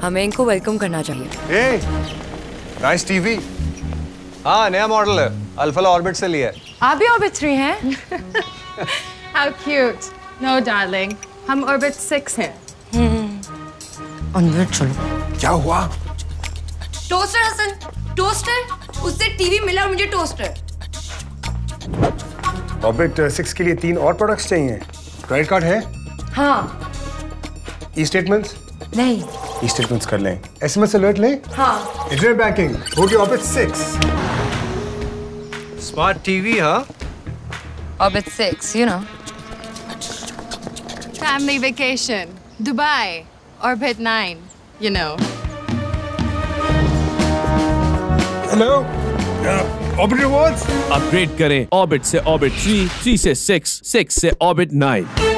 हमें इनको वेलकम करना चाहिए। Hey, nice TV. हाँ, नया मॉडल है, अल्फा ऑर्बिट से लिया है। आप भी ऑर्बिट 3 हैं? How cute. No, darling. हम ऑर्बिट 6 हैं। अंदर चलो। क्या हुआ? Toaster Hasan, toaster. उससे टीवी मिला और मुझे टोस्टर। ऑर्बिट 6 के लिए 3 और प्रोडक्ट्स चाहिए। क्रेडिट कार्ड है? हाँ। E statements? नहीं। ई स्टेटमेंट्स कर लें। एसएमएस अलर्ट लें? हाँ। Internet banking, go to Orbit 6। Smart TV, हाँ? Orbit 6, you know. Family vacation. Dubai. Orbit 9. You know. Hello, Orbit rewards. Upgrade करें ऑर्बिट से ऑर्बिट 3, 3 से 6, 6 से ऑर्बिट 9।